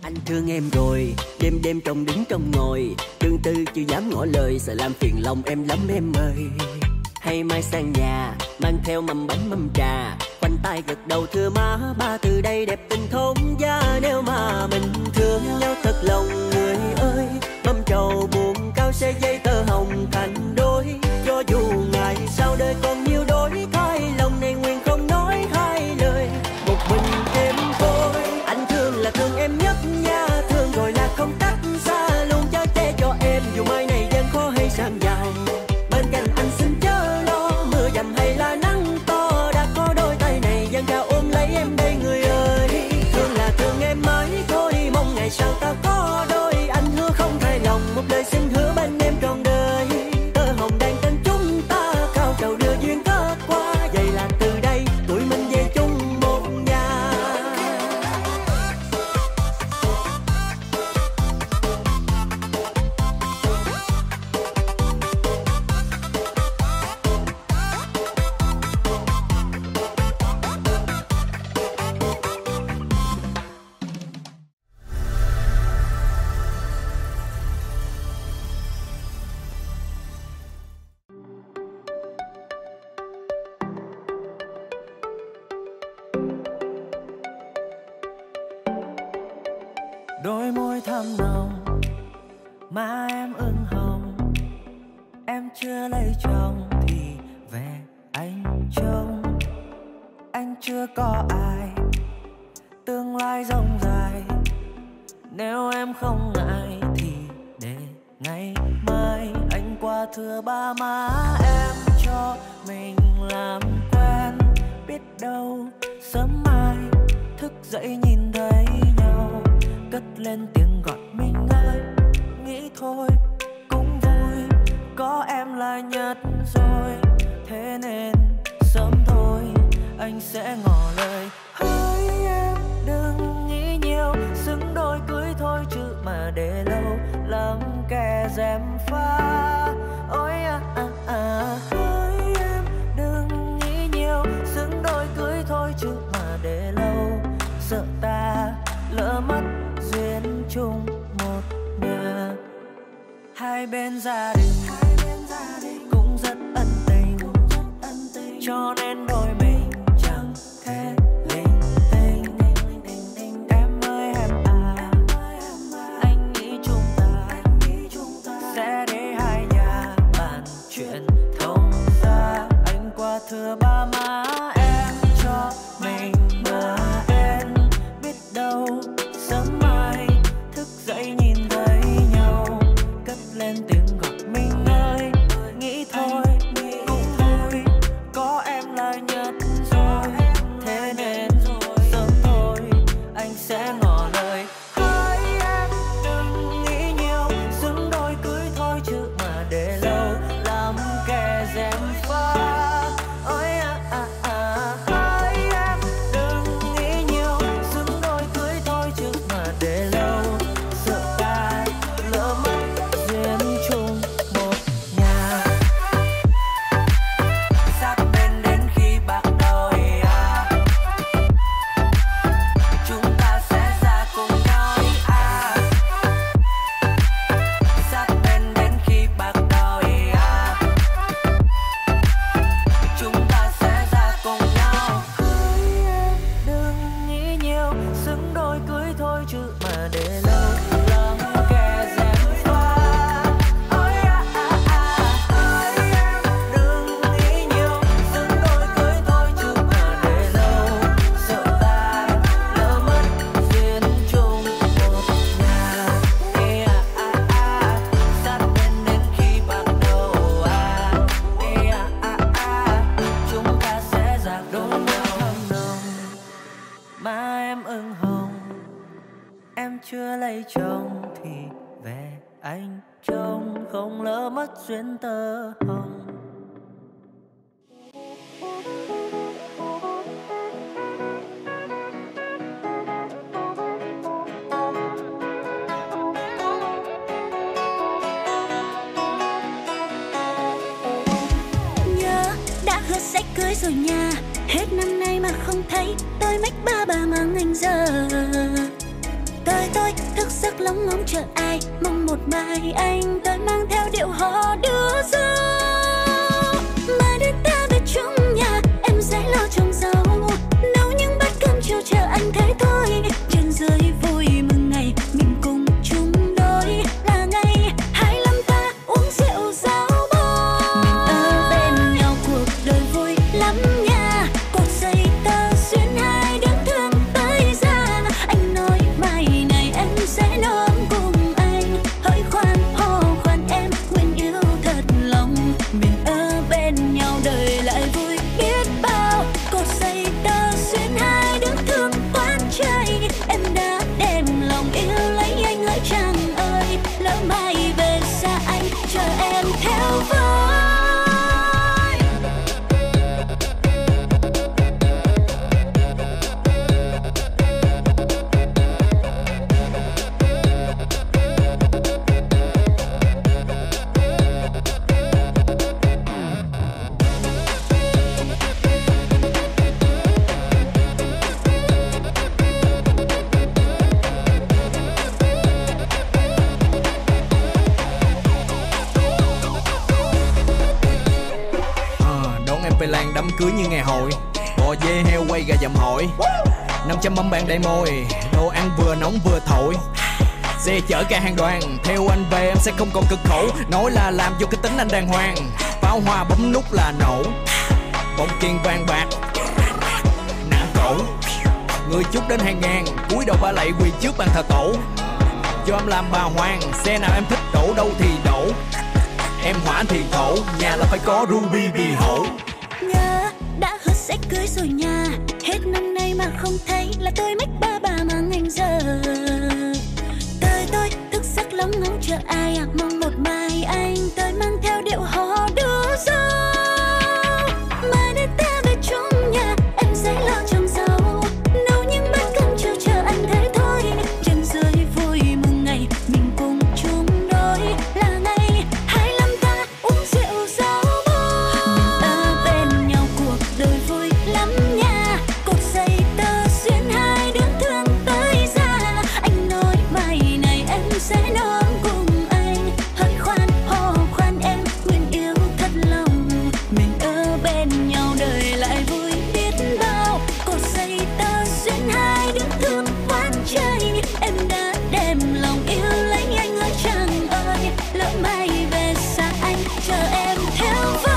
Anh thương em rồi, đêm đêm trong đứng trong ngồi, tương tư chưa dám ngỏ lời, sợ làm phiền lòng em lắm em ơi. Hay mai sang nhà, mang theo mâm bánh mâm trà, khoanh tay gật đầu thưa má, ba từ đây đẹp tình thôn gia. Nếu mà mình thương nhau thật lòng người ơi, mâm trầu buồn cao sẽ dây tơ hồng thành đôi. Cho dù ngày sau đời còn nhiều đổi thay, lòng này nguyện không nói hai lời, một mình em thôi. Anh thương là thương em nhất nha, thương rồi là không cách xa, luôn chở che cho em dù mai này gian khó hay sang giàu. Bên cạnh anh xin chớ lo, mưa dầm hay là nắng to, đã có đôi tay này dang cao ôm lấy em đây người ơi. Thương là thương em mãi thôi, mong ngày sau ta có đôi. Anh hứa không thay lòng, một lời xin hứa bên em trọn đời. Tơ hồng đang tên chúng ta, cao trầu đưa duyên kết qua, vậy là từ đây tụi mình về chung một nhà. Đôi môi thắm nồng, má em ửng hồng. Em chưa lấy chồng thì về anh trông. Anh chưa có ai, tương lai rộng dài. Nếu em không ngại thì để ngày mai anh qua thưa ba má em, cho mình làm quen. Biết đâu sớm mai thức dậy nhìn thấy nhau, cất lên tiếng gọi mình ơi. Nghĩ thôi cũng vui, có em là nhất rồi. Thế nên sớm thôi anh sẽ ngỏ lời. Hỡi em đừng nghĩ nhiều, xứng đôi cưới thôi chứ mà để lâu lắm kẻ dèm pha. Ôi hỡi em đừng nghĩ nhiều, xứng đôi cưới thôi chứ mà để lâu, sợ ta lỡ mất duyên chung một nhà. Hai bên gia đình cũng rất ân tình, cho nên đôi mình chẳng thể linh tinh. Em ơi em à, anh nghĩ chúng ta sẽ để hai nhà bàn chuyện thông ra. Anh qua thưa ba má em, cho mình bờ bên. Biết đâu sớm mai thức dậy nhìn thấy nhau, cất lên tiếng gọi mình ơi. Nghĩ thôi cũng thôi, có em là nhất rồi. Thế nên sớm thôi anh sẽ ngỏ lời. Hỡi em đừng nghĩ nhiều, xứng đôi cưới thôi chứ mà để lâu làm kẻ dèm pha. Ôi hỡi em đừng nghĩ nhiều, xứng đôi cưới thôi chứ mà để lâu, sợ ta lỡ mất duyên chung một nhà. Sát bên đến khi bạc đôi chúng ta sẽ ra cùng nhau Sát bên đến khi bạc đôi chúng ta sẽ ra cùng nhau. Hỡi em đừng nghĩ nhiều, xứng đôi cưới thôi chứ mà để lâu lắm kẻ dèm pha. Ôi hỡi em đừng nghĩ nhiều, xứng đôi cưới thôi chứ mà để lâu, sợ ta lỡ mất duyên chung một nhà. Sát bên đến khi bạc đầu chúng ta sẽ ra đôi nhau thầm nồng. Má em ửng hồng, em chưa lấy chồng thì về anh trông, không lỡ mất duyên tơ hồng. Nhớ đã hứa sẽ cưới rồi nha, hết năm nay mà không thấy, tôi mách ba bà mang anh giờ. Tới tôi thức giấc lóng ngóng chờ ai, mong một mai anh tới mang theo điệu hò đưa dâu. Mai đến ta về chung nhà, em sẽ lo trồng rau, nấu những bát cơm chiều chờ anh thế thôi. Trên dưới vui mừng ngày mình cùng chung đôi, là ngày 25 ta uống rượu rau bò. Mình ở bên nhau cuộc đời vui lắm nha, cột dây tơ xuyên hai đứa thương tới già. Anh nói mai này em sẽ nôm cùng anh, hỡi khoan hò khoan em nguyện yêu thật lòng. Mình ở bên nhau đời lại vui biết bao, cột dây tơ xuyên hai đứa thương quán chơi. Em đã đem lòng yêu lấy anh hỡi chàng ơi, lỡ mai về xa anh chờ em theo với. Đón em về làng đám cưới như ngày hội, bò dê heo quay gà dầm hội, 500 mâm bàn đầy môi, đồ ăn vừa nóng vừa thổi. Xe chở cả hàng đoàn, theo anh về em sẽ không còn cực khổ. Nói là làm vô cái tính anh đàng hoàng, pháo hoa bấm nút là nổ, bông tiền vàng bạc nặng cổ. Người chúc đến hàng ngàn, cúi đầu ba lạy quỳ trước bàn thờ tổ. Cho em làm bà hoàng, xe nào em thích đổ đâu thì đổ. Em hỏa thì thổ, nhà là phải có ruby vì hổ. Nhớ đã hứa sẽ cưới rồi nha, hết năm nay mà không thấy là tôi mách ba bà mang anh giờ. Tôi thức giấc lóng ngóng chờ ai à, mong một mai anh tới mang theo điệu hò đưa dâu. Mai đến ta về chung nhà, em sẽ lo trồng rau, nấu những bát cơm chiều chờ anh thế thôi. Trên dưới vui mừng ngày mình cùng chung đôi, là ngày 25 ta uống rượu rau bò. Mình ở bên nhau cuộc đời vui lắm nha, cột dây tơ xuyên hai đứa thương tới già. Anh nói mai này em sẽ nôm cùng anh, hỡi khoan hò khoan em nguyện yêu thật lòng. Mình ở bên nhau đời lại vui biết bao, cột dây tơ xuyên hai đứa thương quán chơi. Em đã đem lòng yêu lấy anh hỡi chàng ơi, lỡ mai về xa anh chờ em theo với.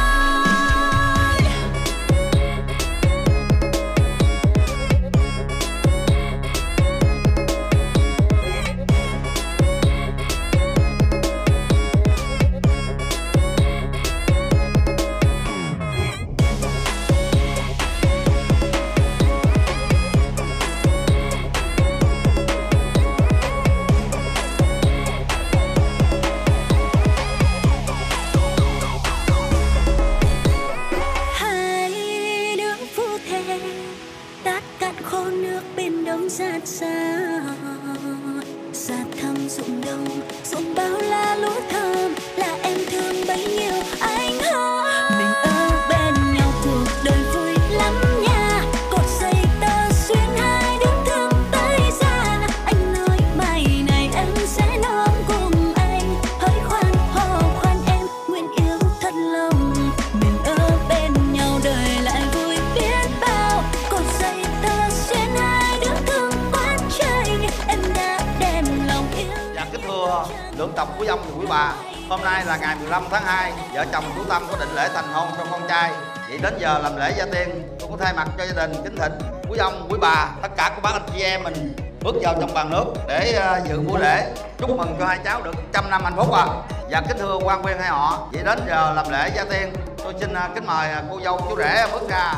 Hai đứa phu thề tát cạn khô nước bên đông giạt xa, giạt thăm ruộng đông ruộng bao la lúa thơm, là em thương bấy nhiêu anh hơn. Mình ở bên nhau cuộc đời vui lắm nha, cột dây tơ xuyên hai đứa thương tới già. Anh nói mai này em sẽ nôm cùng anh, hỡi khoan hò khoan em nguyện yêu thật lòng. Mình ở bên nhau đời lại vui biết bao, cột dây tơ xuyên hai đứa thương quán chơi. Em đã đem lòng yêu. Dạ kính thưa lượng tộc quý ông và quý bà, hôm nay là ngày 15 tháng 2, vợ chồng chú Tâm có định lễ thành hôn trong con trai. Vậy đến giờ làm lễ gia tiên, tôi có thay mặt cho gia đình kính thỉnh quý ông quý bà, tất cả các bác anh chị em mình bước vào trong bàn nước để dự buổi lễ, chúc mừng cho hai cháu được 100 năm hạnh phúc à. Và kính thưa quan viên hai họ, vậy đến giờ làm lễ gia tiên, tôi xin kính mời cô dâu chú rể bước ra.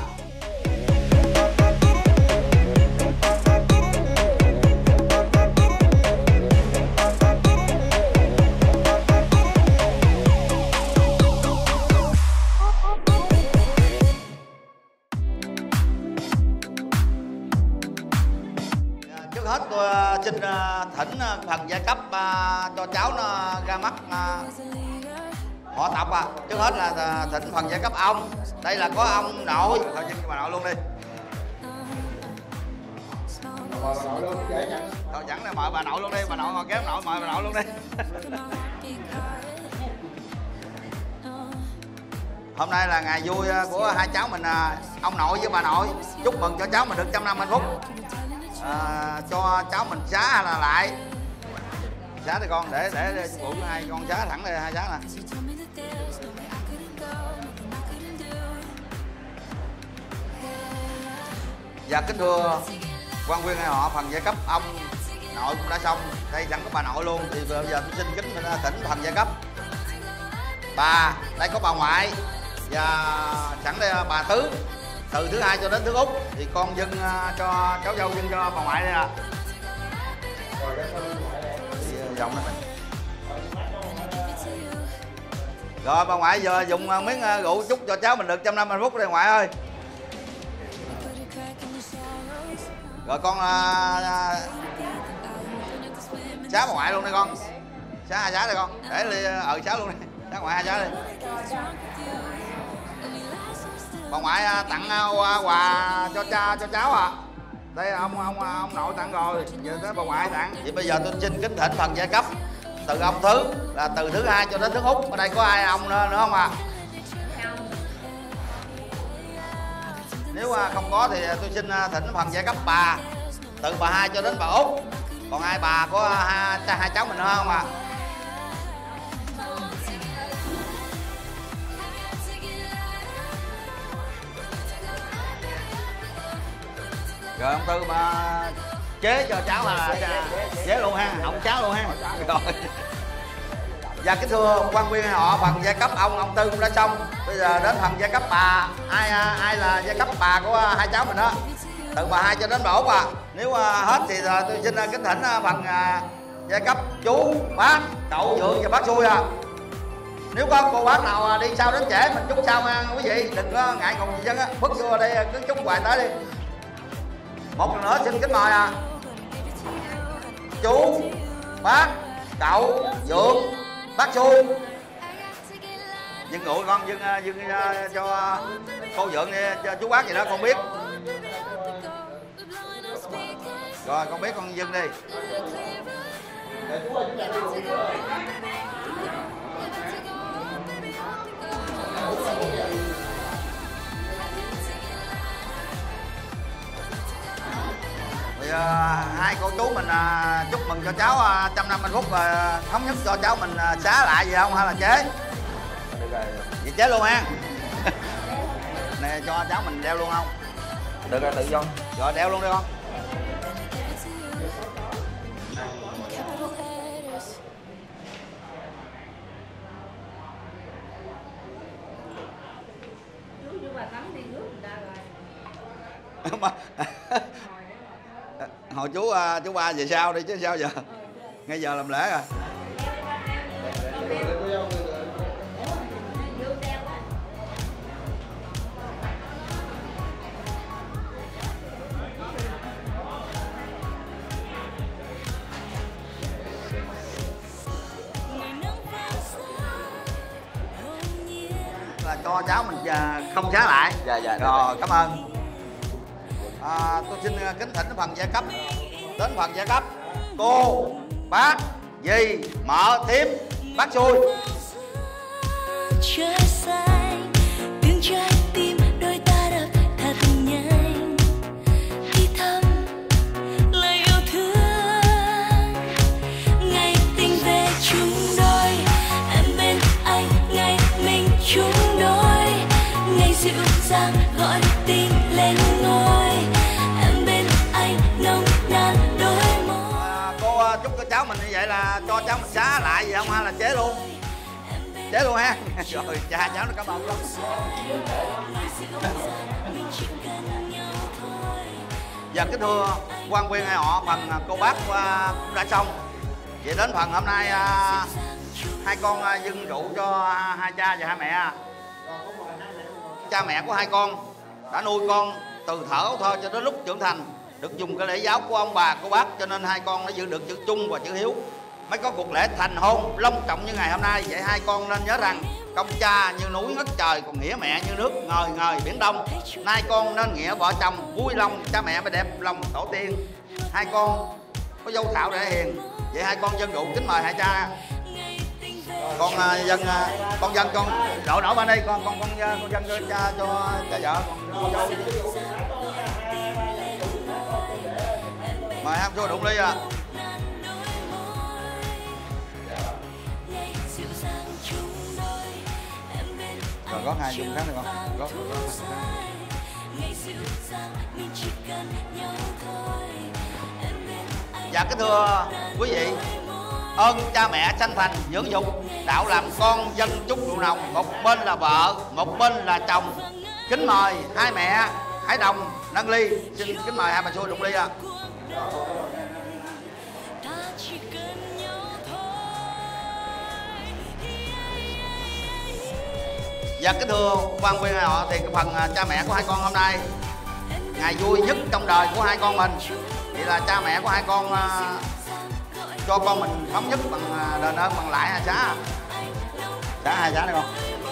Trước hết tôi xin thỉnh phần giai cấp cho cháu nó ra mắt họ tộc à. Trước hết là thỉnh phần giai cấp ông. Đây là có ông nội, thôi xin bà nội luôn đi. Thôi dẫn ra mời bà nội luôn đi, bà nội ngồi kéo nội, mời bà nội luôn đi. Hôm nay là ngày vui của hai cháu mình, ông nội với bà nội. Chúc mừng cho cháu mình được 100 năm hạnh phúc. Cho cháu mình xá hay là lại? Xá đi con, để phụ hai con xá thẳng đây, hai xá nè. Và kính thưa quan viên hai họ, phần giai cấp ông nội cũng đã xong, đây chẳng có bà nội luôn, thì bây giờ tôi xin kính thỉnh phần giai cấp bà. Đây có bà ngoại và sẵn đây bà Tứ, từ thứ hai cho đến thứ Út, thì con dâng cho cháu dâu, dâng cho bà ngoại đây à. Giọng này. Rồi bà ngoại giờ dùng miếng rượu chúc cho cháu mình được 100 năm hạnh phúc đây ngoại ơi. Rồi con xá bà ngoại luôn đi con. Xá hai xá đi con. Để xá luôn đi. Xá ngoại hai xá đi. Bà ngoại tặng quà cho cháu à. Đây ông nội tặng rồi, giờ tới bà ngoại tặng. Vậy bây giờ tôi xin kính thỉnh phần giai cấp từ ông Thứ, là từ thứ hai cho đến thứ Út. Ở đây có ai ông nữa không à? Nếu không có thì tôi xin thỉnh phần giai cấp bà, từ bà hai cho đến bà Út. Còn ai bà có hai cháu mình nữa không à? Rồi ông Tư mà chế cho cháu là chế luôn ha, ông cháu luôn ha. Rồi. Và kính thưa quan viên họ, phần giai cấp ông Tư cũng đã xong. Bây giờ đến phần giai cấp bà. Ai là giai cấp bà của hai cháu mình đó, từ bà hai cho đến bà Út à. Nếu hết thì tôi xin kính thỉnh phần giai cấp chú, bác, cậu, Dượng và bác Xui à. Nếu có cô bác nào đi sau đến trễ mình chúc sau nha quý vị, đừng có ngại ngùng gì chứ á, bước vô đây cứ chúc hoài tới đi. Một lần nữa xin kính mời chú, bác, cậu, Dượng, bác Xui. Dừng nguội con, dừng cho cô Dượng đi, cho chú bác gì đó con biết. Rồi con biết con dừng đi. Thì hai cô chú mình chúc mừng cho cháu 100 năm hạnh phúc, rồi thống nhất cho cháu mình xá lại gì không hay là chế? Vậy chế luôn ha. Nè cho cháu mình đeo luôn không? Được rồi, tự do. Rồi đeo luôn đi con. Hồi chú ba về sau đi chứ sao giờ? Ngay giờ làm lễ rồi. Là cho cháu mình không xá lại. Dạ. Rồi cảm ơn. Tôi xin kính thỉnh phần giai cấp. Đến phần giai cấp cô, bác, dì, mợ, thím, bác Xui. Trời xanh, tiếng trái tim đôi ta đập thật nhanh, thì thầm lời yêu thương. Ngày tình về chung đôi, em bên anh ngày mình chung đôi, ngày dịu dàng gọi tin lên ngôi, em bên anh nồng nàn đôi môi. Cô chúc cho cháu mình như vậy là cho cháu mình xá lại gì không hay là chế luôn? Chế luôn ha. Rồi cha cháu nó cảm ơn lắm. Và kính thưa quan viên hai họ, phần cô bác cũng đã xong. Vậy đến phần hôm nay hai con dâng rượu cho hai cha và hai mẹ. Cha mẹ của hai con đã nuôi con từ thở thơ cho đến lúc trưởng thành, được dùng cái lễ giáo của ông bà cô bác, cho nên hai con đã giữ được chữ trung và chữ hiếu, mới có cuộc lễ thành hôn long trọng như ngày hôm nay. Vậy hai con nên nhớ rằng công cha như núi ngất trời, còn nghĩa mẹ như nước ngời ngời biển đông. Nay con nên nghĩa vợ chồng vui lòng, cha mẹ mới đẹp lòng tổ tiên. Hai con có dâu thảo rẻ hiền. Vậy hai con dân rượu kính mời hai cha. Con dân con đổ bên đây, con dân cho cha vợ con dâu. Mời ham vô đụng ly à. Rồi gót hai dung khác được không? Gót Dạ kính thưa quý vị, ơn cha mẹ sanh thành dưỡng dục, đạo làm con dân chúc rượu nồng. Một bên là vợ, một bên là chồng. Kính mời hai mẹ hãy đồng nâng ly. Xin kính mời hai bà xui đụng ly ạ. Dạ kính thưa quan viên họ, thì cái phần cha mẹ của hai con hôm nay ngày vui nhất trong đời của hai con mình. Vậy là cha mẹ của hai con cho con mình thống nhất bằng đền ơn bằng lãi xá. Xá hai xá này con.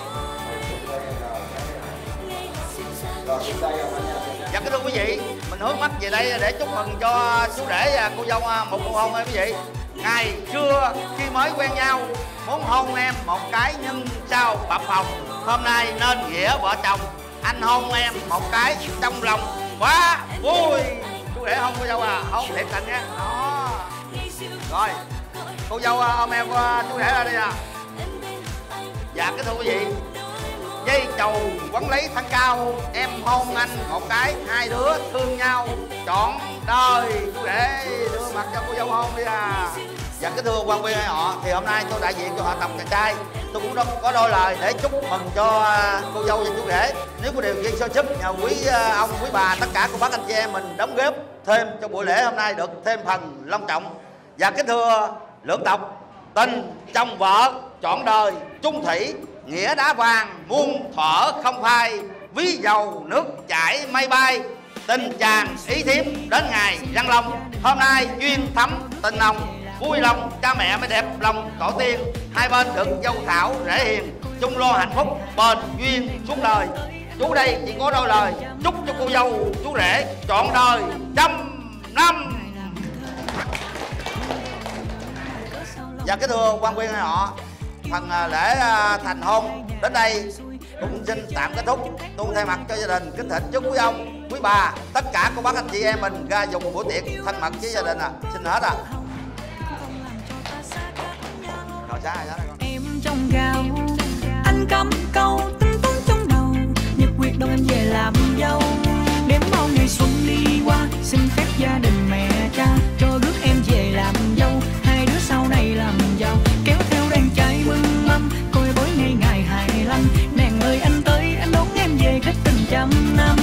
Dạ kính thưa quý vị, mình hướng mắt về đây để chúc mừng cho chú rể và cô dâu một nụ hôn ơi quý vị. Ngày xưa khi mới quen nhau muốn hôn em một cái nhưng sao bập hồng. Hôm nay nên nghĩa vợ chồng, anh hôn em một cái trong lòng quá vui. Chú rể hôn cô dâu à, hôn thiệt tình nhé. Đó. Rồi, cô dâu ôm em chú rể ra đi à. Dạ kính thưa quý vị, dây chầu quấn lấy thân cao, em hôn anh một cái, hai đứa thương nhau trọn đời. Chú rể đưa mặt cho cô dâu hôn đi à. Dạ kính thưa quan viên họ, thì hôm nay tôi đại diện cho họ tộc chàng trai, tôi cũng có đôi lời để chúc mừng cho cô dâu và chú rể. Nếu có điều kiện sơ sức, nhờ quý ông quý bà tất cả cô bác anh chị em mình đóng góp thêm cho buổi lễ hôm nay được thêm phần long trọng. Và kính thưa lưỡng tộc, tình chồng vợ trọn đời chung thủy, nghĩa đá vàng muôn thuở không phai, ví dầu nước chảy mây bay, tình chàng ý thiếp đến ngày răng long. Hôm nay duyên thắm tình nồng, vui lòng cha mẹ mới đẹp lòng tổ tiên. Hai bên được dâu thảo rể hiền, chung lo hạnh phúc bền duyên suốt đời. Chú đây chỉ có đôi lời chúc cho cô dâu chú rể trọn đời trăm năm. Và cái thưa quan viên họ, phần lễ thành hôn đến đây cũng xin tạm kết thúc. Tôi thay mặt cho gia đình kính thỉnh chúc quý ông quý bà tất cả cô bác anh chị em mình ra dùng buổi tiệc thanh mật với gia đình à. Xin hết à. Rồi xá này con. Em trong gạo anh cắm câu tính toán trong đầu, nhật quyết đâu em về làm dâu. Đếm bao ngày xuân đi qua, xin phép gia đình mẹ cha cho rước em về làm dâu. Hai đứa sau này làm giàu, kéo theo đàn trai mừng mâm, coi bối ngày ngày 25. Nàng ơi anh tới, anh đón em về kết tình trăm năm.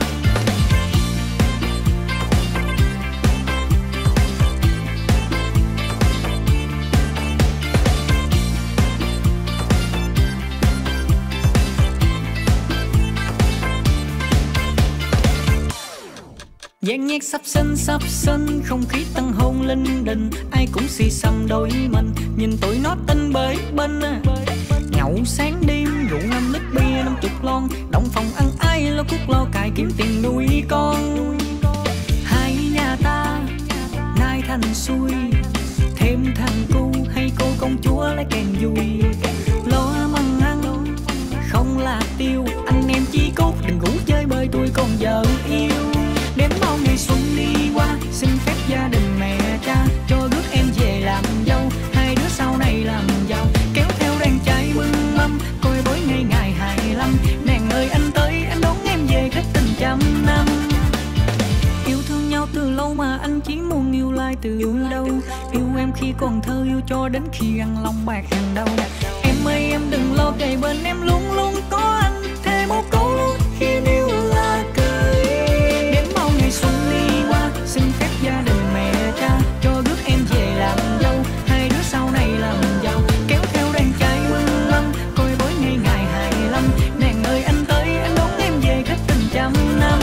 Dàn nhạc sắp sinh, không khí tăng hôn linh đình. Ai cũng xì xầm đôi mình, nhìn tụi nó tinh bới bên. Nhậu sáng đêm, rượu 5 lít bia 50 lon. Động phòng ăn ai lo cuốc lo cài kiếm tiền nuôi con. Hai nhà ta nay thành xuôi, thêm thằng cu hay cô công chúa lại càng vui. Lo măng ăn không là tiêu, anh em chí cốt đừng ngủ chơi bơi tôi còn vợ yêu. Đếm bao ngày xuân đi qua, xin phép gia đình mẹ cha cho rước em về làm dâu. Hai đứa sau này làm giàu, kéo theo đàn trai mừng mâm, coi bối ngày ngày 25. Nàng ơi anh tới, anh đón em về kết tình trăm năm. Yêu thương nhau từ lâu mà anh chỉ muốn yêu lại từ đâu. Yêu em khi còn thơ, yêu cho đến khi ăn lòng bạc hàng đầu. Em ơi em đừng lo, kề bên em luôn luôn có anh. Thề một câu luôn khi yêu là cười. Xuân đi qua, xin phép gia đình mẹ cha cho rước em về làm dâu. Hai đứa sau này làm giàu, kéo theo đàn trai mừng mâm, coi bối ngày ngày 25. Nàng ơi anh tới, anh đón em về kết tình trăm năm.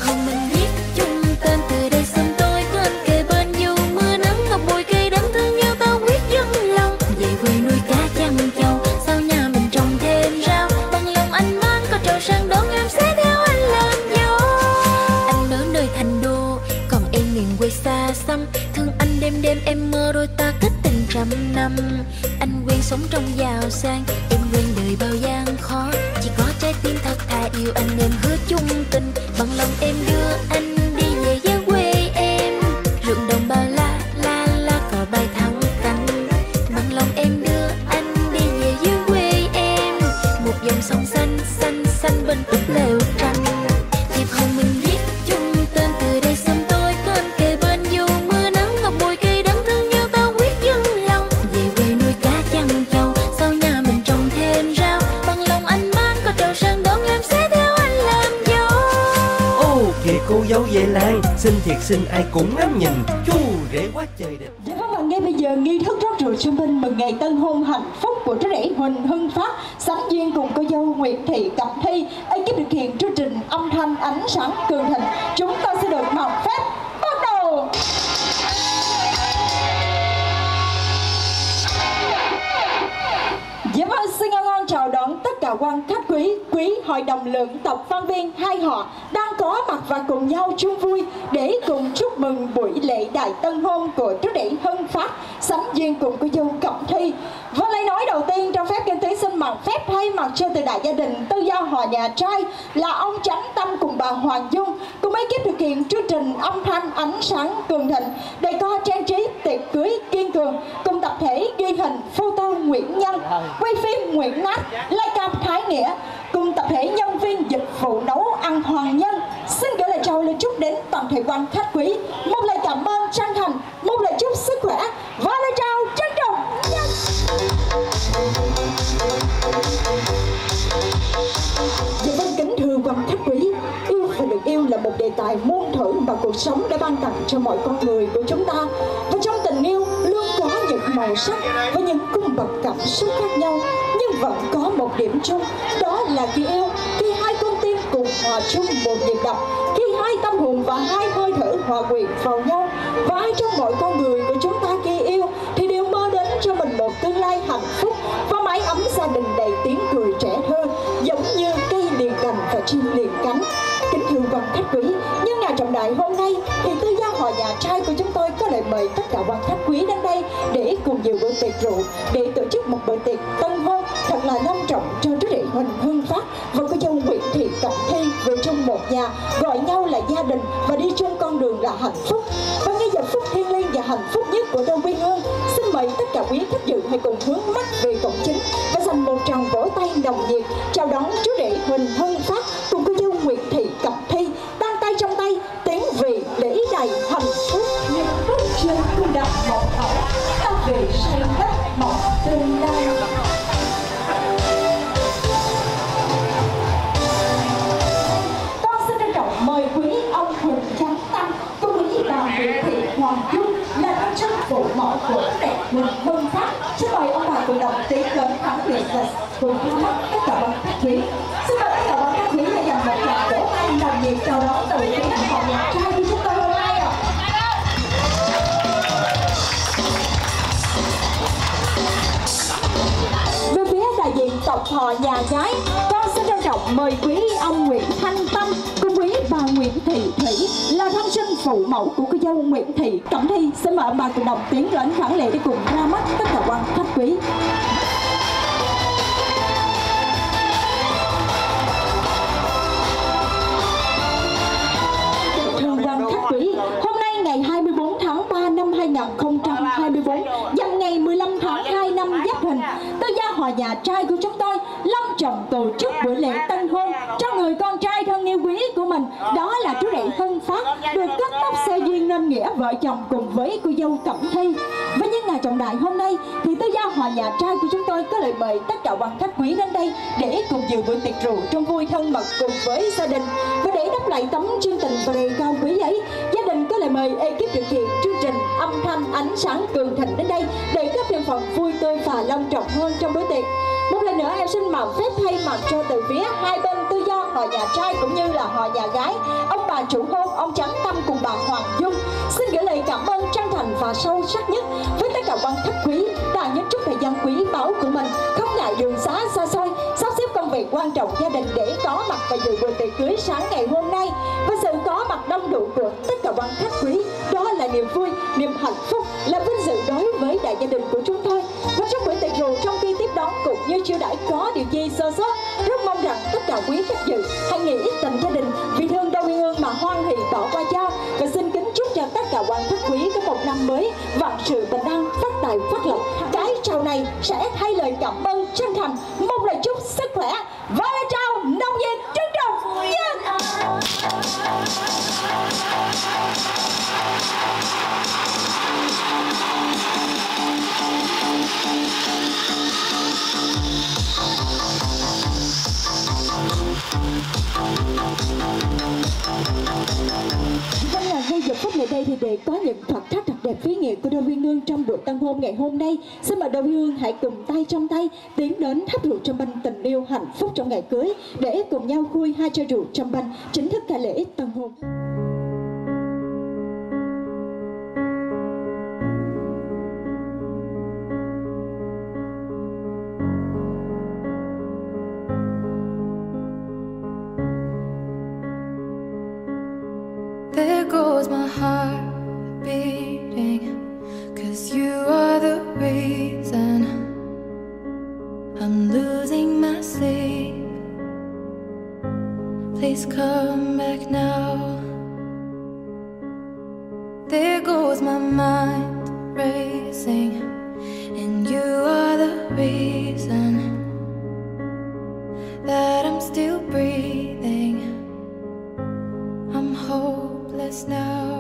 hôn mình viết chung tên từ đây sớm tối có anh kề bên dù mưa nắng ngập bụi cây đắng thương nhau tao quyết dâng lòng về quê nuôi cá chăn trâu sau nhà mình trồng thêm rau bằng lòng anh mang có trầu sang đón em sẽ theo anh làm dâu. Anh ở nơi thành đô còn em miền quê xa xăm thương anh đêm đêm em mơ đôi ta kết tình trăm năm. Anh quen sống trong giàu sang em quen đời bao gian khó chỉ có trái tim thật thà yêu anh em hứa chung tình bằng lòng em đưa anh đi về với quê em ruộng đồng bao la la la cỏ bay thẳng cánh bằng lòng em đưa anh đi về với quê em một dòng sông xanh xanh xanh bên túp lều tranh thiệp hồng mình viết chung tên từ đây sớm tối có anh kề bên dù mưa nắng ngập bụi cây đắng thương nhau tao quyết dâng lòng về quê nuôi cá chăn trâu sau nhà mình trồng thêm rau bằng lòng anh mang có trầu sang đón em sẽ theo anh làm dâu. Ô kìa cô dâu về lại xinh thiệt xinh ai cũng ngắm nhìn chu rể quá trời đẹp. Dạ vâng, và ngay bây giờ nghi thức rót rượu cho Minh mừng ngày tân hôn hạnh phúc của chú rể Huỳnh Hưng Phát sánh duyên cùng cô dâu Nguyễn Thị Cẩm Thi. Ekip thực hiện chương trình âm thanh ánh sáng Cường Thịnh chúng ta sẽ được mạo phép bắt đầu. Dạ vâng, xin ngon chào đón tất cả quan khách quý hội đồng lượng tộc văn viên hai họ đang có mặt và cùng nhau chung vui để cùng chúc mừng buổi lễ đại tân hôn của chú rể Hưng Phát sánh duyên cùng cô dâu Cẩm Thi. Và lời nói đầu tiên trong phép kinh tế xin mạo phép thay mặt cho từ đại gia đình tư gia họ nhà trai là ông Chánh Tâm cùng bà Hoàng Dung cùng ekip thực hiện chương trình âm thanh ánh sáng Cường Thịnh để co trang trí tiệc cưới kiên cường cùng tập thể ghi hình photo Nguyễn Nhân quay phim Nguyễn Nát lai cam Thái Nghĩa cùng tập thể nhân viên dịch vụ nấu ăn Hoàng Nhân xin gửi lời chào lời chúc đến toàn thể quan khách quý một lời cảm ơn chân thành một lời chúc sức khỏe và lời chào trân trọng nhất. Dạ vâng, kính thưa quan khách quý, yêu và được yêu là một đề tài muôn thuở mà cuộc sống đã ban tặng cho mọi con người của chúng ta. Và trong tình yêu luôn có những màu sắc và những cung bậc cảm xúc khác nhau, nhưng vẫn có một điểm chung, đó là khi yêu, khi hai con tim cùng hòa chung một nhịp đập, khi hai tâm hồn và hai hơi thở hòa quyện vào nhau. Và ai trong mọi con người của chúng ta khi yêu thì đều mơ đến cho mình một tương lai hạnh phúc và mái ấm gia đình đầy tiếng cười trẻ thơ, giống như cây liền cành và chim liền cánh. Kính thưa quan khách quý, nhân ngày trọng đại hôm nay thì tư gia họ nhà trai của chúng tôi có lời mời tất cả quan khách quý đến đây để cùng dự bữa tiệc rượu, để tổ chức một bữa tiệc tân hôn thật là long trọng cho chú rể Huỳnh Hưng Phát và cô dâu Nguyễn Thị Cẩm Thi về chung một nhà, gọi nhau là gia đình và đi chung con đường là hạnh phúc. Và ngay giờ phút thiêng liêng và hạnh phúc nhất của Đông Quy Hương, xin mời tất cả quý khách dự hãy cùng hướng mắt về cổng chính và dành một tràng vỗ tay nồng nhiệt chào đón chú rể Huỳnh Hưng Phát cùng cô dâu Nguyễn Thị Cẩm Thi, đang tay trong tay tiến về lễ đầy hạnh phúc. Những bước trên cung đạp mộng ảo, ta về say đất mộng tương lai. Con xin trân trọng mời quý ông Huỳnh Chánh Tâm cùng quý bà Nguyễn Thị Hoàng Dung là thân chức phụ mẫu của rể Huỳnh Hưng Phát. Xin mời ông bà cùng đồng tiến đến thắng biệt và cùng ra mắt tất cả quan khách quý. Xin mời tất cả quan khách quý hãy dành một tràng vỗ tay nồng nhiệt chào đón đầu tiên họ nhà trai của chúng tôi hôm nay ạ. Về phía đại diện tộc họ nhà gái, con xin trân trọng mời quý ông Nguyễn Thanh Tâm cùng quý bà Nguyễn Thị Thủy là thân sinh phụ mẫu của cô dâu Nguyễn Thị Cẩm Thi. Xin mời ông bà cùng đồng tiến lên khẳng lễ để cùng ra mắt tất cả quan khách quý. Thưa quan khách quý, hôm nay ngày 24 tháng 3 năm 2024, nhằm ngày 15 tháng 2 năm Giáp Thìn, tư gia họ nhà trai của chúng tôi long trọng tổ chức buổi lễ tân hôn cho người con trai thân yêu quý của mình, đó là chú rể Hưng Phát, được cất tóc xe duyên nên nghĩa vợ chồng cùng với cô dâu Cẩm Thi. Với những ngày trọng đại hôm nay thì tư gia họ nhà trai của chúng tôi có lời mời tất cả quan khách quý đến đây để cùng dự buổi tiệc rượu trong vui thân mật cùng với gia đình. Và để đáp lại tấm chân tình và đề cao quý ấy, gia đình có lời mời ekip thực hiện chương trình âm thanh ánh sáng Cường Thịnh đến đây để có thêm phần vui tươi và long trọng hơn trong bữa tiệc. Một lần nữa em xin mạo phép thay mặt cho từ phía hai bên tư gia họ nhà trai cũng như là họ nhà gái, ông bà bà chủ hôn ông Chánh Tâm cùng bà Hoàng Dung xin gửi lời cảm ơn chân thành và sâu sắc nhất với tất cả quan khách quý đã nhấn chút thời gian quý báu của mình, không ngại đường xá xa xôi, sắp xếp công việc quan trọng gia đình để có mặt và dự buổi tiệc cưới sáng ngày hôm nay. Với sự có mặt đông đủ của tất cả quan khách quý, đó là niềm vui, niềm hạnh phúc, là vinh dự đối với đại gia đình của chúng tôi. Và trong buổi tiệc rượu, trong khi tiếp đón cũng như chiêu đãi có điều gì sơ sót, rất mong rằng tất cả quý khách dự hãy nghĩ ít tình gia đình, vì thương đau hương mà hoan hỷ bỏ qua cho. Và xin kính chúc cho tất cả quan khách quý có một năm mới vạn sự bình an, phát tài phát lộc. Cái chào này sẽ thay lời cảm ơn chân thành, mong lời chúc sức khỏe và lời chào nồng nhiệt trân trọng. Vâng, là ngay giờ phút này đây thì để có những khoảnh khắc thật đẹp ý nghĩa của đôi uyên ương trong buổi tân hôn ngày hôm nay, xin mời đôi uyên ương hãy cùng tay trong tay tiến đến thắp rượu trâm banh tình yêu hạnh phúc trong ngày cưới để cùng nhau khui hai chai rượu trâm banh chính thức khai lễ tân hôn. There goes my heart beating, 'cause you are the reason I'm losing my sleep. Please come back now. There goes my mind racing, and you are the reason that I'm still breathing. I'm hopeless now.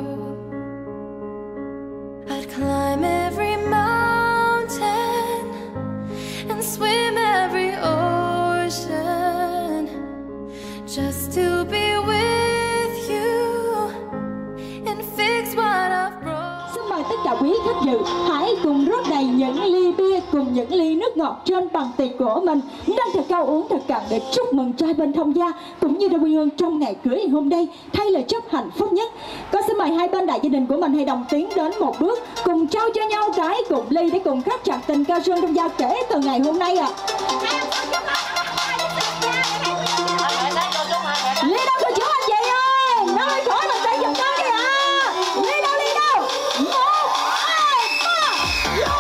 I'd climb every mountain and swim every ocean just to be with you and fix what I've broken. Xin mời tất cả quý khách dự hãy cùng rót đầy những ly bia cùng những ly nước ngọt trên bàn tiệc của mình, nâng thật cao uống thật cạn để chúc mừng trai bên thông gia cũng như đôi uyên ương trong ngày cưới hôm nay thay lời chúc hạnh phúc nhất. Con xin mời hai bên đại gia đình của mình hãy đồng tiến đến một bước cùng trao cho nhau cái cụm ly để cùng khắc chặt tình cao sơn trong gia kể từ ngày hôm nay ạ. Ly đâu cô chú anh chị ơi, nó ơi khỏi mình tay giùm con đi ạ. Ly đâu, ly đâu. 1, 2, 3, vô.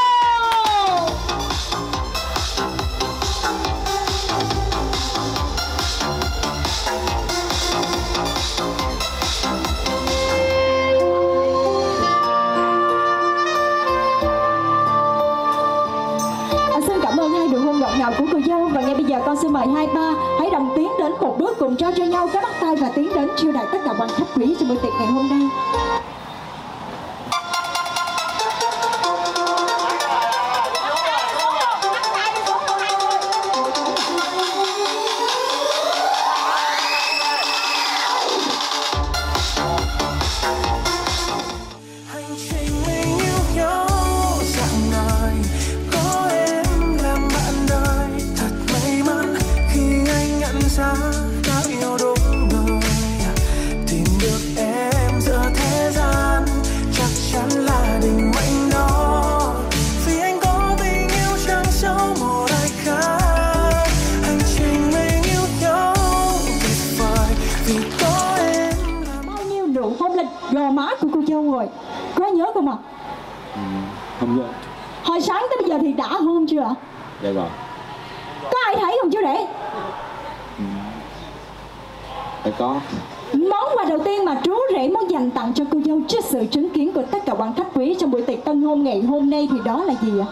Xin cảm ơn hai nụ hôn ngọt ngào của cô dâu. Và ngay bây giờ con xin mời hai ba hãy đồng tiến đến một bước cùng trao cho nhau cái bắt tay và tiến đến chiêu đãi tất cả quan khách quý trong buổi tiệc ngày hôm nay. Gò má của cô dâu rồi, có nhớ không ạ? Không nhớ. Hồi sáng tới bây giờ thì đã hôn chưa ạ? Dạ rồi. Có ai thấy không chú rể? Phải có. Món quà đầu tiên mà chú rể muốn dành tặng cho cô dâu trước sự chứng kiến của tất cả quan khách quý trong buổi tiệc tân hôn ngày hôm nay thì đó là gì ạ?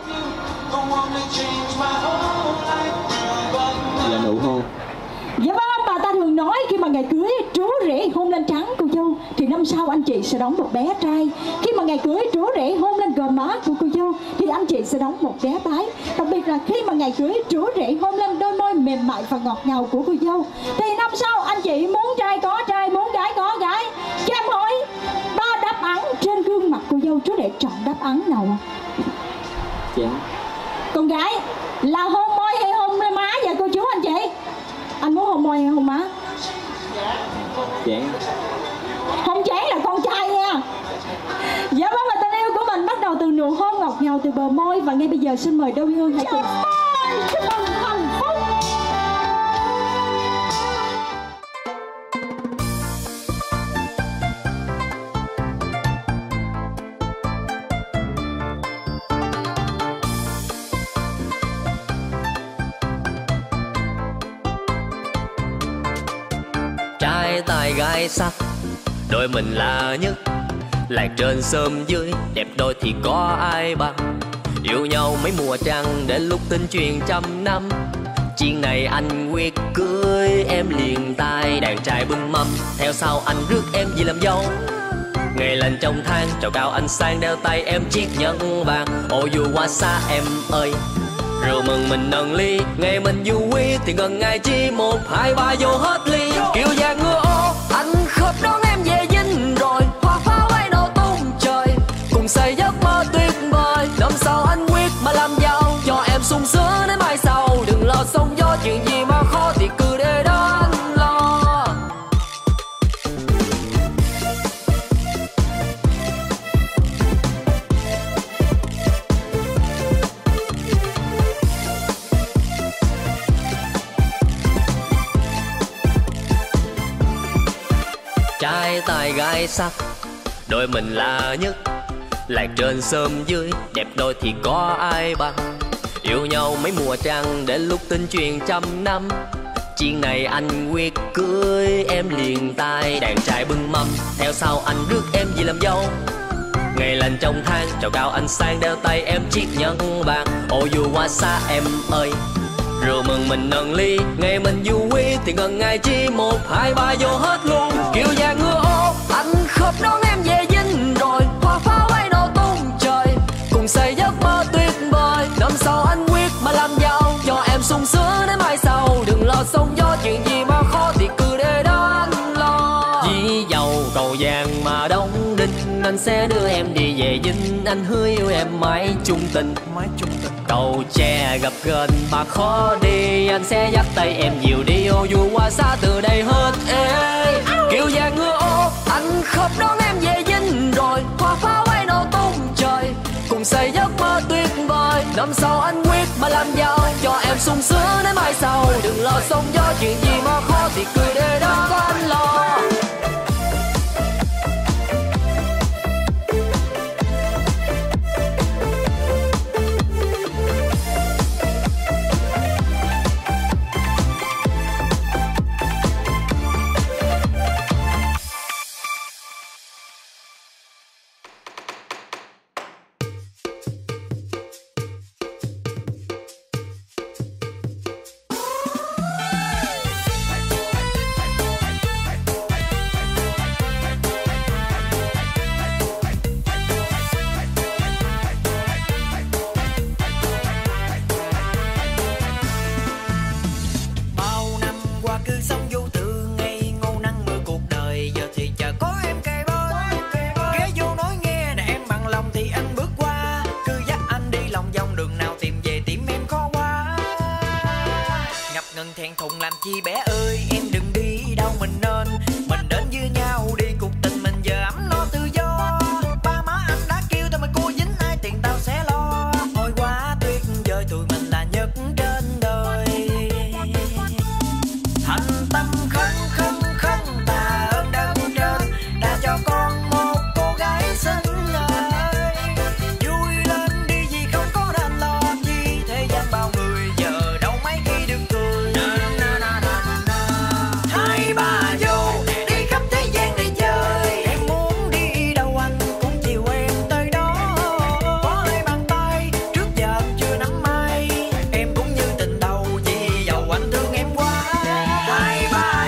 Là nụ hôn. Dạ vâng, ông bà ta thường nói khi mà ngày cưới chú rể hôn lên trán cô dâu thì năm sau anh chị sẽ đón một bé trai. Khi mà ngày cưới chú rể hôn lên gò má của cô dâu thì anh chị sẽ đón một bé gái. Đặc biệt là khi mà ngày cưới chú rể hôn lên đôi môi mềm mại và ngọt ngào của cô dâu thì năm sau anh chị muốn trai có trai, muốn gái có gái. Cho em hỏi 3 đáp án trên gương mặt cô dâu, chú rể chọn đáp án nào ạ? Dạ. Con gái là hôn môi hay hôn má vậy cô chú anh chị? Anh muốn hôn môi hay hôn má? Chán. Không chán là con trai nha. Dạ vâng, và tình yêu của mình bắt đầu từ nụ hôn ngọt ngào từ bờ môi. Và ngay bây giờ xin mời đôi hương hãy cùng chúc mừng hạnh phúc. Trai tài gái sắc, đôi mình là nhất. Lạc trên xóm dưới, đẹp đôi thì có ai bằng. Yêu nhau mấy mùa trăng, đến lúc tin truyền trăm năm. Chuyện này anh quyết cưới em liền tay. Đàn trai bưng mâm, theo sau anh rước em về làm dâu. Ngày lành trong tháng, trầu cao anh sang đeo tay em chiếc nhẫn vàng. Ô dù qua xa em ơi, rượu mừng mình nâng ly. Ngày mình vui thì gần ngày chi 1, 2, 3 vô hết ly. Kiều vàng ngựa ô, anh khớp đón em về dinh rồi. Hoa pháo bay nổ tung trời, cùng xây giấc mơ tuyệt vời. Năm sau anh quyết mà làm giàu, cho em sung sướng đến mai sau. Đừng lo sóng gió, chuyện gì mà khó thì cứ để đó anh lo. Trai tài gái sắc, đôi mình là nhất. Lạc trên xóm dưới, đẹp đôi thì có ai bằng. Yêu nhau mấy mùa trăng, đến lúc tin truyền trăm năm. Chuyện này anh quyết cưới em liền tay. Đàn trai bưng mâm, theo sau anh rước em về làm dâu. Ngày lành trong tháng, trầu cao anh sang đeo tay em chiếc nhẫn vàng. Ô dù qua xa em ơi, rượu mừng mình nâng ly. Ngày mình vui thì gần ngày chi 1, 2, 3 vô hết luôn. Kiều vàng ngựa ô, anh khớp đón em về dinh rồi. Hoa pháo bay nổ tung trời, cùng xây giấc mơ tuyệt vời. Năm sau anh quyết mà làm giàu, cho em sung sướng đến mai sau. Đừng lo sóng gió, chuyện gì mà khó thì cứ để đó anh lo. Dĩ dầu cầu vàng mà đóng đinh, anh sẽ đưa em đi về dinh. Anh hứa yêu em mãi chung tình. Cầu tre gặp gần mà khó đi, anh sẽ dắt tay em nhiều đi. Ô dù qua xa từ đây hết ê. Kiều vàng ngựa ô, anh khớp đón em về dinh rồi. Hoa pháo bay nổ tung trời, cùng xây giấc mơ tuyệt vời. Năm sau anh quyết mà làm giàu, cho em sung sướng đến mai sau. Đừng lo sóng gió, chuyện gì mà khó thì cứ để đó có anh lo. chi bé ơi em đừng đi đâu mình đến với nhau đi, cuộc tình mình giờ ấm no tự do. Ba má anh đã kêu tao mà cô dính ai tiền tao sẽ lo. Hồi quá tuyệt vời tụi mình là nhất trên đời. Thành tâm khấn khấn khấn tạ ơn đấng trên đã cho con một cô gái xinh ơi. Vui lên đi vì không có đành lo chi, thế gian bao người giờ đâu mấy khi được cười. Hai bà vô đi khắp thế gian để chơi, em muốn đi đâu anh cũng chiều em tới đó. Có hai bàn tay trước giờ chưa nắm may, em cũng như tình đầu vì dầu anh thương em quá. Hai bà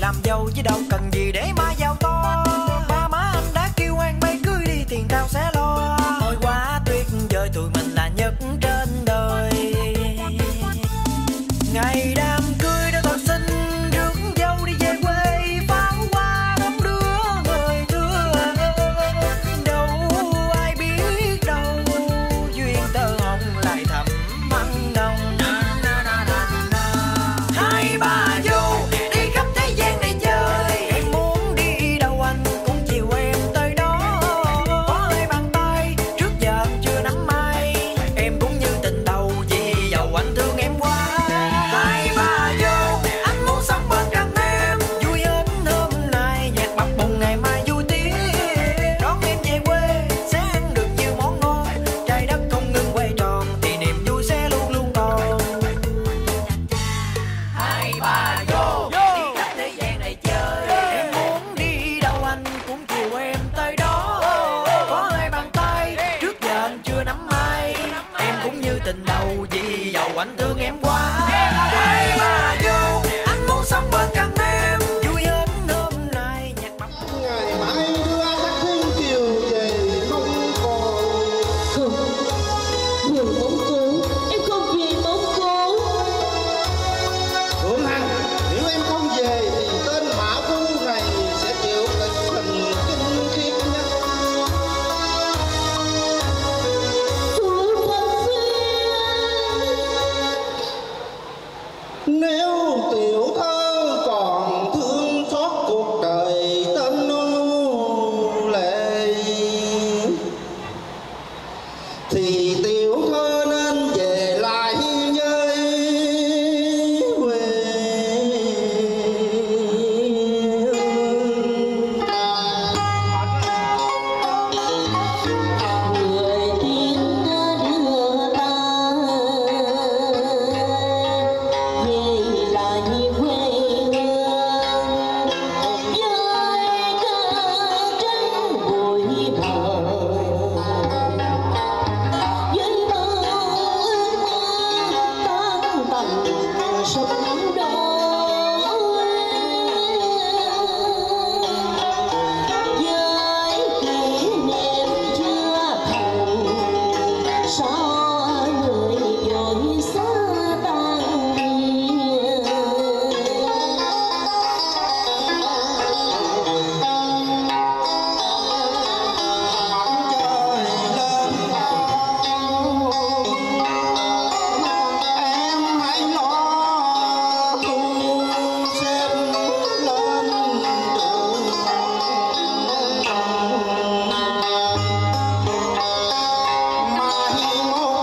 làm dâu chứ đâu cần gì để má giàu to. Ba má anh đã kêu anh bay cưới đi, tiền tao sẽ lo. Thôi quá tuyệt vời, tụi mình là nhất trên đời. Ngày đám cưới đó tôi xin rước dâu đi về quê, pháo hoa đón đưa người thương. Đâu ai biết đâu duyên tơ hồng lại thầm mặn nồng. Hai bà dâu đi khắp thế gian này chơi, em muốn đi đâu anh cũng chiều em tới đó. Có hai bàn tay trước giờ anh chưa nắm ai, em cũng như tình đầu vì giàu anh thương em quá. Hai bà dâu anh muốn sống bên cạnh em, vui hết hôm nay nhạc bập bùng ngày mai vui tiếng. Đón em về quê sẽ ăn được nhiều món ngon, trái đất không ngừng quay tròn thì niềm vui sẽ luôn luôn còn. Hai bà vô đi khắp thế gian này chơi, em muốn đi đâu anh cũng chiều em tới đó. Có hai bàn tay trước giờ anh chưa nắm ai, em cũng như tình đầu vì giàu anh thương em quá. Hai bà vô anh muốn sống bên cạnh em, vui hết hôm nay nhạc bập. Ngày mai đưa các thiên kiều về mông cổ. Không, về Mông Cổ, em không về Mông Cổ. Hương Hằng, nếu em không về thì tên Mã Phu này sẽ chịu cực hình kinh khiếp nhất. Phụ thân phiên. Nếu tiểu thơ còn thương xót cuộc đời tên nô lệ, thì tiểu thơ nên về lại với quê Người tiếng đưa ta về lại quê hương, với cơn tranh bụi bờ, với bao ước mơ tan tành sông đổ. Với kỷ niệm chưa thành, sao người vội xa tan biệt. trời lên cao, em hãy lo thu xếp lên đường. Mai mốt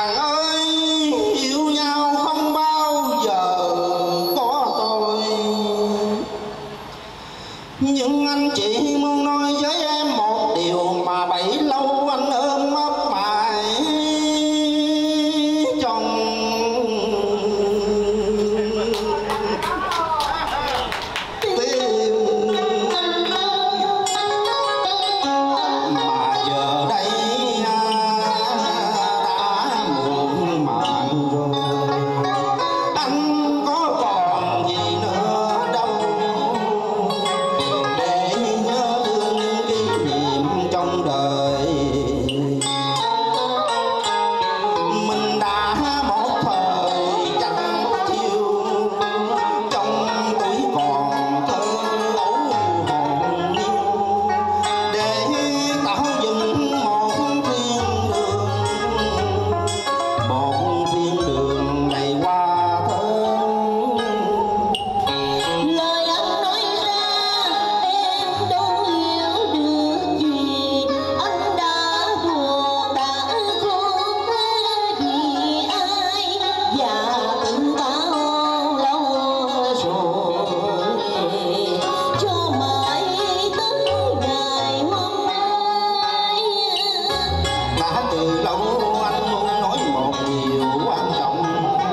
nàng ơi, yêu nhau không bao giờ có tôi. Nhưng anh chị muốn nói với em một điều mà bấy lâu anh ôm ấp mãi trong tim. Mà giờ đây đã muộn màng rồi, anh có còn gì nữa đâu để nhớ thương kỷ niệm trong đời. Mình đã một thời chẳng chiều trong tuổi còn thơ ấu hồn nhiên, để tạo dựng một thiên đường đầy hoa thơm. Lời anh nói ra em đâu hiểu được gì, anh đã buồn đã khốn vì ai và từng bao lâu rồi cho mãi tới ngày hôm nay. Đã từ lâu anh muốn nói một điều quan trọng,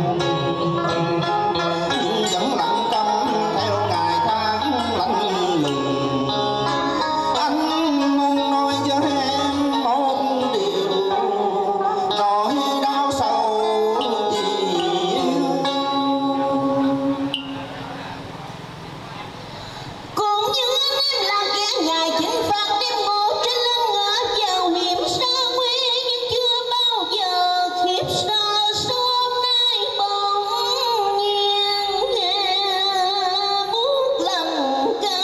nhưng vẫn lặng câm theo ngày tháng lạnh lùng. Anh muốn nói với em một điều, nỗi đau sâu gì. Cũng như anh em là kẻ ngài chinh phạt đêm ngủ trên lưng ngựa vào hiểm xa quê, nhưng chưa bao giờ khiếp sợ sớm nay bỗng nhiên buốt lòng cả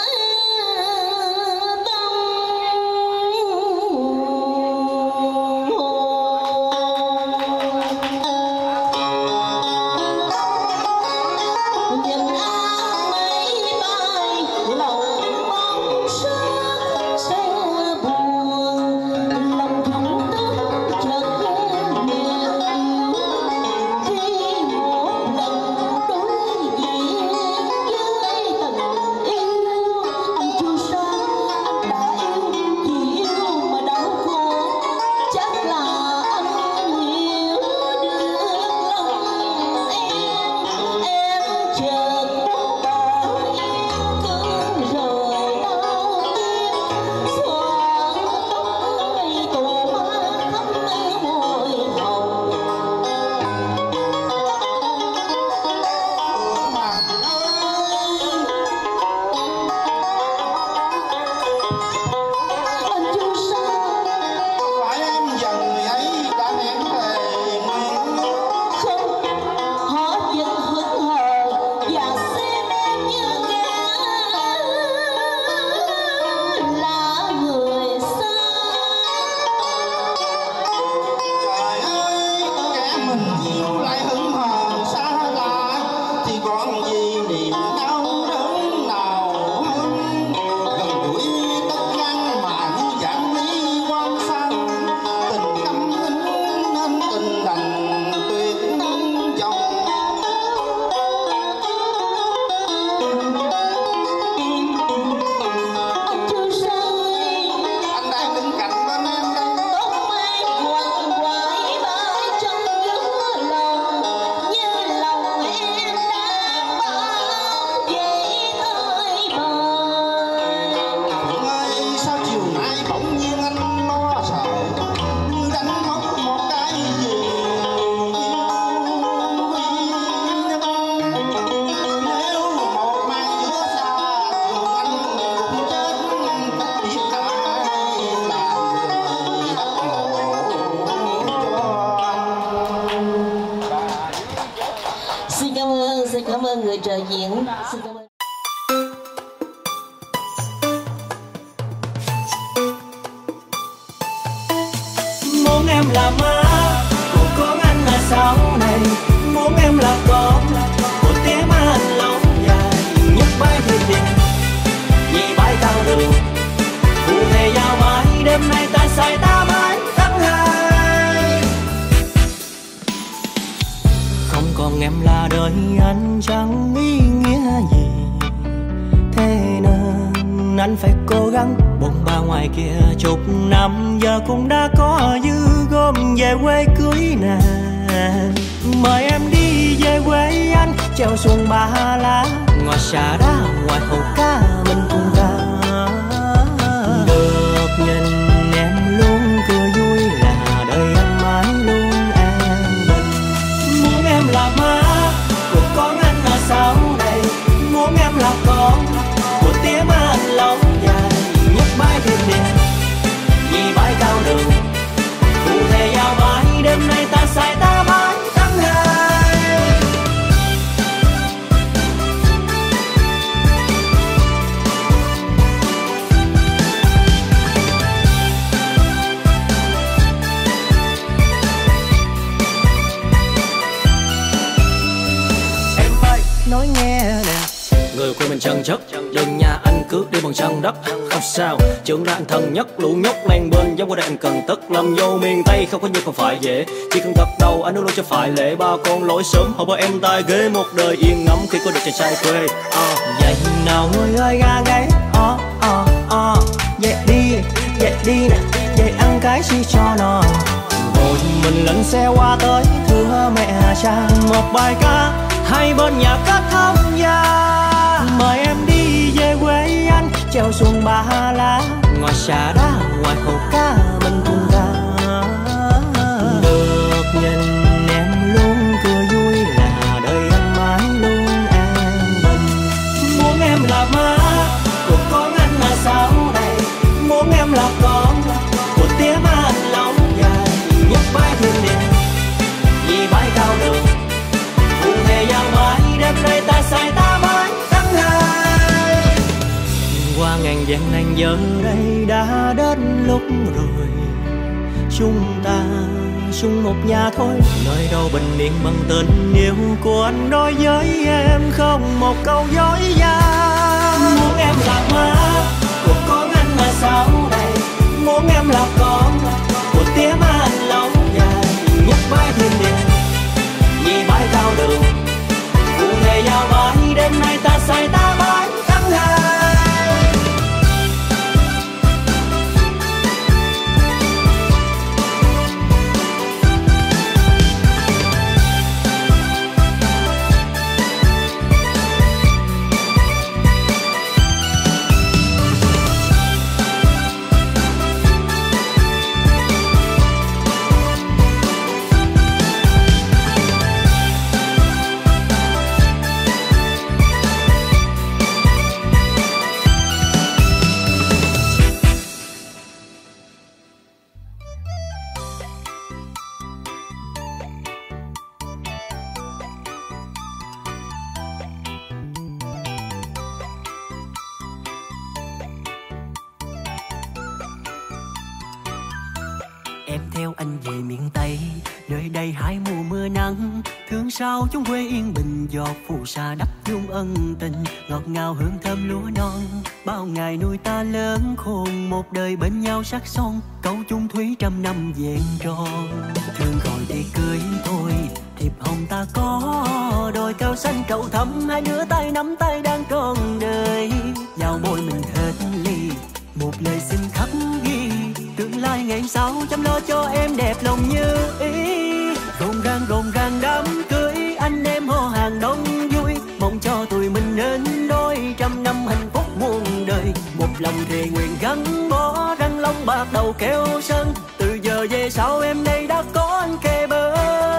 tâm. Nhìn áng mây bay lòng mong sắc sẽ buồn, lòng thầm tức chợt niềm khi một lần đối diện với tình yêu. Anh chưa sao anh đã yêu, chỉ yêu mà đau khổ, chắc là anh hiểu được lòng em chợt bỏ yêu thương rồi đau tim, xoa tóc mây tổ hoa khắp môi hồng. Anh chưa sao Phải em và người ấy đã hẹn thề nguyện, không, họ vẫn hững hờ và xem em như kẻ là người xa. trời ơi, kẻ mình yêu lại hững hờ xa lạ, thì còn gì niềm đau đớn nào hơn. Gần gũi tất ngăn mà như dạng ly quan sang, tình căm nín nên tình đành tuyệt vọng. Anh chưa sao Anh đang đứng cạnh bên em đây. tóc mây quằn quại bay trong giấc lòng, như lòng em đang bao vậy thời bời. Phượng ơi, sao chiều nay bỗng nhiên anh lo sợ, như đánh mất một cái gì yêu quý nhất. Nếu một mai giữa xa trường anh cũng chết, biết ai là người đắp mộ cho anh. Xin cảm ơn người trợ diễn. Xin cảm ơn. Muốn em là má của con anh là sau này, muốn em là con của tiếng má anh lâu dài. Nhắc bài thiên đình vì bài cao rừng, cụ thể giao bài đêm nay ta say ta mãi tháng hai. đời anh chẳng ý nghĩa gì, thế nên anh phải cố gắng. Bồn ba ngoài kia chục năm giờ cũng đã có dư gom về quê cưới nè. Mời em đi về quê anh, treo xuồng Ba Lá, ngọt xà đá ngoài hồ cá mình cùng ra. Được nhìn em luôn cười vui là đời anh mãi luôn an bình. Muốn em là má của con anh là sau này, muốn em là con của tía má anh lâu dài. Nhấc bãi thuyền điện vì bãi cao đường, cụ thể giao bãi đêm nay ta say ta bãi tháng hai. Em ơi nói nghe nè, người quê mình chân chất, đừng nhà anh cướp đi bằng chân đất. Không sao, trưởng ra anh thân nhất, lũ nhóc men bên giống qua đây anh cần tất. Làm vô miền Tây không có như không phải dễ, chỉ cần gật đầu anh luôn cho phải lễ. Ba con lối sớm họ bảo em tai ghế, một đời yên ngắm khi có được chàng trai quê. Vậy nào người ơi ga gáy, dậy đi nè, dậy ăn cái gì cho nó. Rồi mình lên xe qua tới thưa mẹ cha, một bài ca hai bên nhà cát tham gia. Mời em đi về quê anh, treo xuồng Ba Lá, ngoài xà đá ngoài hồ cá mình cùng ra. Được nhìn em luôn cười vui là đời anh mãi luôn an bình. Muốn em là má của con anh là sau này, muốn em là con của tía má anh lâu dài. Nhấc bãi thuyền điện vì bãi cao đường, cụ thể giao bãi đêm nay ta say ta bãi tháng hai. Qua ngàn vạn nàng giờ đây đã đến lúc rồi, chúng ta chung một nhà thôi. Nơi đâu bình yên bằng tình yêu của anh đối với em, không một câu dối gian. Muốn em là má của con anh là sau này, muốn em là con của tía má anh lâu dài. Nhấc bãi thuyền điện vì bãi cao đường, cụ thể giao bãi đêm nay ta say ta bãi tháng hai. Em theo anh về miền Tây, nơi đây hai mùa mưa nắng. Thương sao chúng quê yên bình, giọt phù sa đắp dung ân tình. Ngọt ngào hương thơm lúa non, bao ngày nuôi ta lớn khôn. Một đời bên nhau sắc son, câu chung thúy trăm năm vẹn tròn. Thương rồi thì cưới thôi, thiệp hồng ta có. Đôi cao xanh cầu thắm, hai đứa tay nắm tay đang trọn đời. Vào môi mình hết ly, một lời xin khắc ghi. Tương lai ngày sau chăm lo cho em đẹp lòng như ý. Rộn ràng đám cưới, anh em hò hàng đông vui. Mong cho tụi mình nên đôi, trăm năm hạnh phúc muôn đời. Một lòng thề nguyện gắn bó, răng long bạc đầu kêu sân. Từ giờ về sau em đây đã có anh kề bên.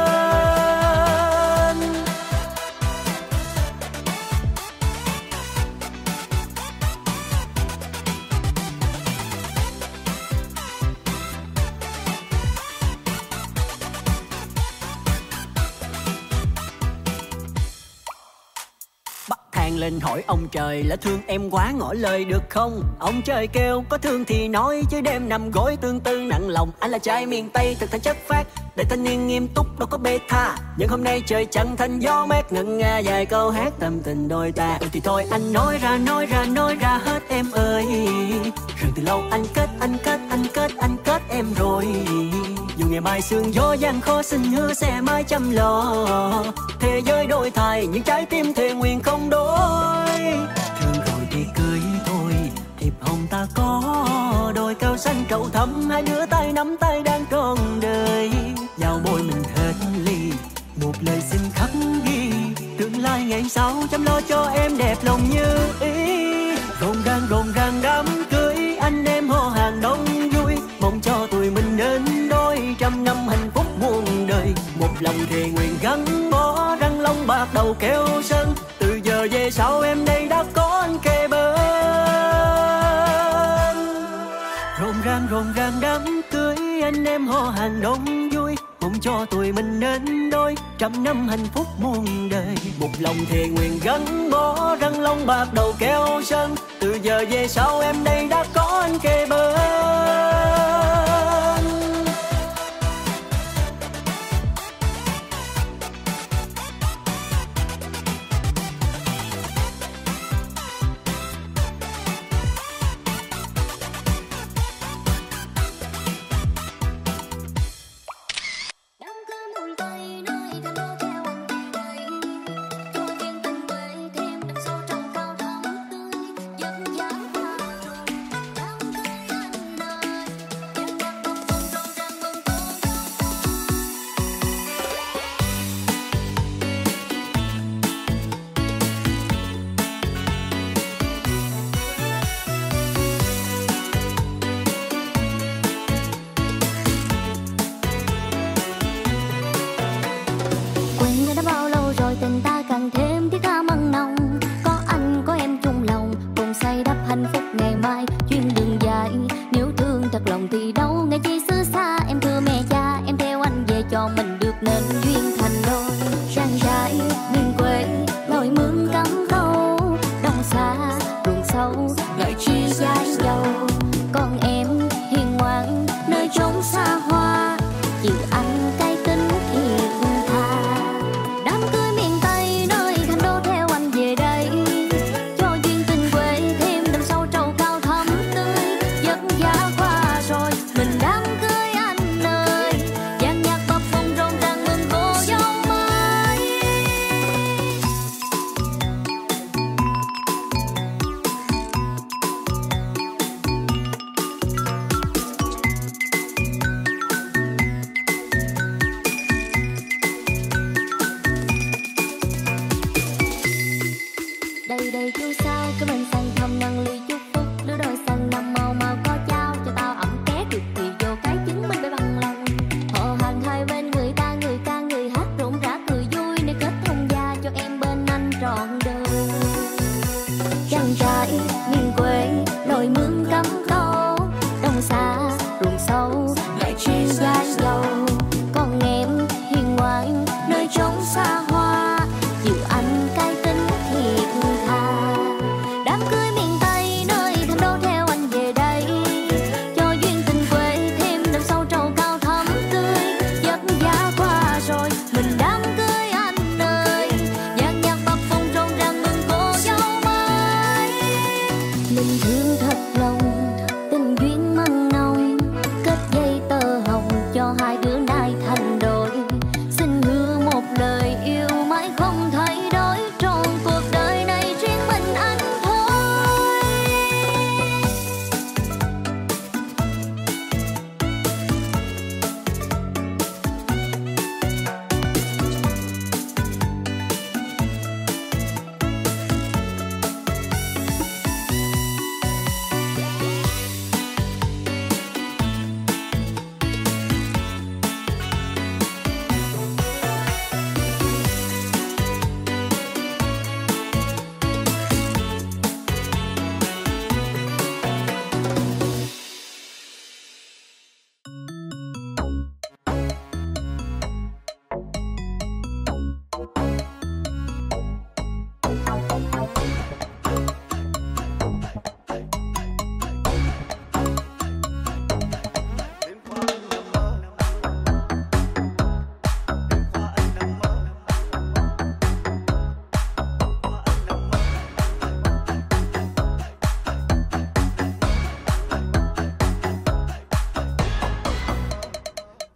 Thang lên hỏi ông trời là thương em quá ngỏ lời được không. Ông trời kêu có thương thì nói, chứ đêm nằm gối tương tư nặng lòng. Anh là trai miền Tây thực thành chất phác, đời thanh niên nghiêm túc đâu có bê tha. Nhưng hôm nay trời chẳng thành gió mát, ngân nga vài câu hát tâm tình đôi ta. Thì thôi anh nói ra hết em ơi. Rằng từ lâu anh kết em rồi. Dù ngày mai sương gió gian khó, xin hứa sẽ mãi chăm lo. Thế giới đổi thay nhưng trái tim thề nguyện không đổi. Thương rồi thì cưới thôi, thiệp hồng ta có. Đôi cao xanh cầu thắm, hai đứa tay nắm tay đang trọn đời. Vào bồi mình hết ly, một lời xin khắc ghi. Tương lai ngày sau chăm lo cho em đẹp lòng như ý. Rộn ràng đám cưới, anh em hò hàng đông vui. Mong cho tụi mình nên đôi, trăm năm hạnh phúc muôn đời. Một lòng thề nguyện gắn bó, răng long bạc đầu kêu sân. Từ giờ về sau em đây đã có anh kề bên. Rộn ràng đám cưới, anh em hò hàng đông vui. Mong cho tụi mình nên đôi, trăm năm hạnh phúc muôn đời. Một lòng thề nguyện gắn bó, răng long bạc đầu kêu sân. Từ giờ về sau em đây đã có anh kề bên. Tình thương thật lòng, tình duyên mặn nồng, kết dây tơ hồng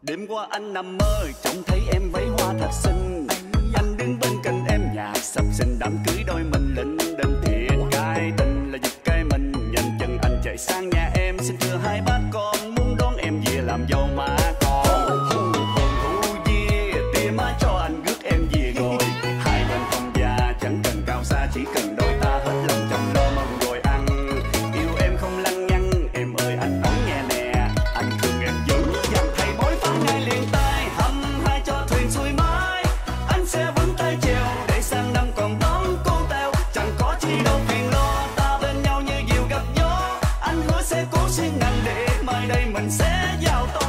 Đêm qua anh nằm mơ trông thấy em váy hoa thật xinh, anh đứng bên cạnh em nhạc sập sình đám cưới đôi mình lĩnh đinh thiệt cái tình là giật cây mình, nhanh chân anh chạy sang nhà em xin thưa hai bác con muốn đón em về làm dâu má con. Tia má cho anh rước em về rồi, hai bên không già chẳng cần cao xa chỉ cần đôi ta hết lòng chăm lo mong rồi ăn. Yêu em không lăng nhăng em ơi anh nói nghe nè, anh thương em dữ dằn thầy bói phán ngay liền tay hăm hai cho thuyền xuôi mãi, anh sẽ vững tay chèo để sang năm còn đón cô tèo, chẳng có chi đâu phiền lo ta bên nhau như diều gặp gió, anh hứa sẽ cố siêng năng để mai đây mình sẽ giàu to.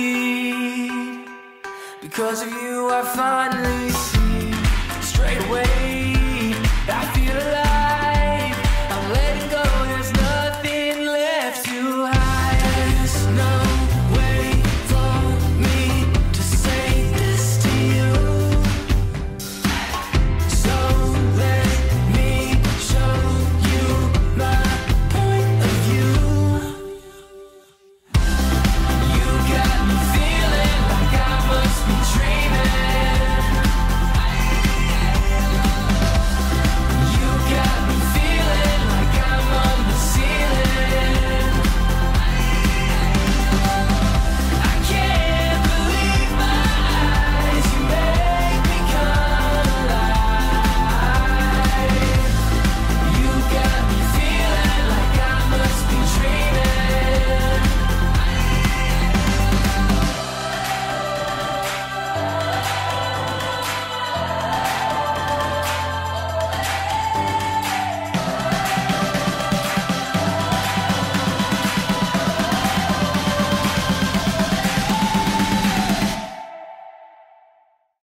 Because of you I finally see straight away